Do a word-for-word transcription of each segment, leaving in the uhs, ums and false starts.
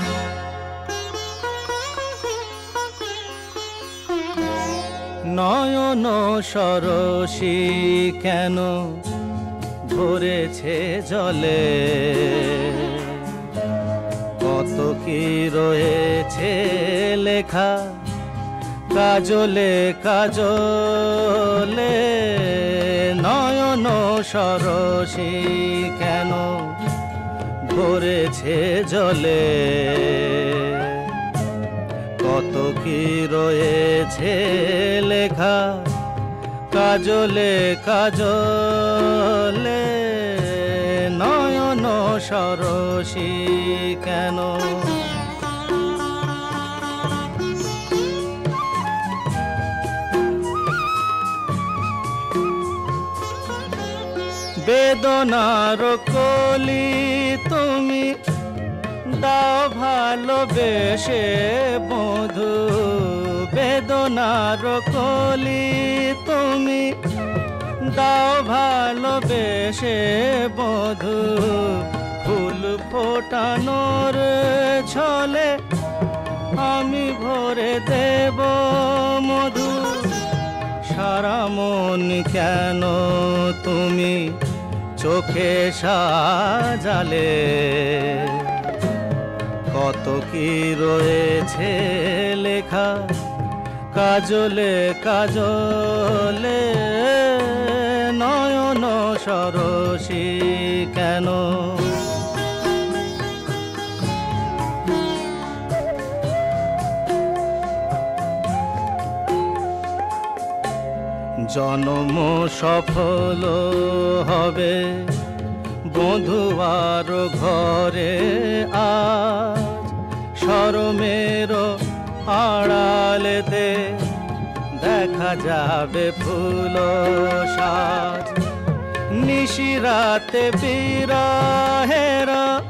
নয়ন সরসী কেন ভরেছে জলে, কত কি রয়েছে লেখা কাজলে কাজলে। নয়ন সরসী কেন ভরেছে জলে, কত কি রয়েছে লেখা কাজলে কাজলে। নয়ন সরসী কেন, বেদনার কলি তুমি দাও ভালোবেসে বধু, বেদনার কলি তুমি দাও ভালোবেসে বধু। ফুল ফোটানোর ছলে আমি ভরে দেব মধু। সারা মন কেন তুমি চোখে সাজালে, কত কি রয়েছে লেখা কাজলে কাজলে। নয়ন সরসী কেন, জনম সফল হবে বধুয়ার ঘরে আজ। শরমের আড়ালেতে দেখা যাবে ফুল সাজ। নিশিরাতে বিরহের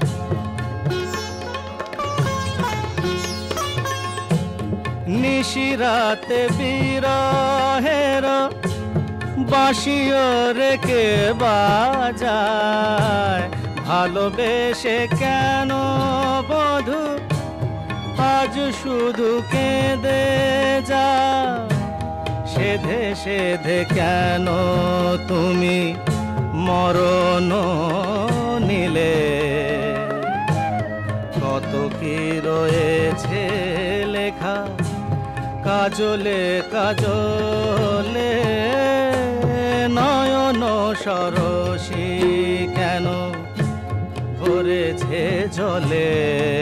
নিশিরাতে বিরহের বাঁশিও রেখে বাজায়। ভালোবেসে কেন বধূ আজ শুধু কেঁদে যা, সেধে সেধে কেন তুমি মরণ নিলে। কত কি রয়েছে লেখা কাজলে কাজলে। নয়ন সরসী কেন ভরেছে জলে,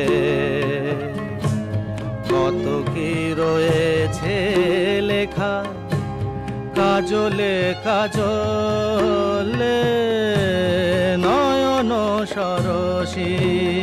কত কি রয়েছে লেখা কাজলে কাজলে। নয়ন সরসী।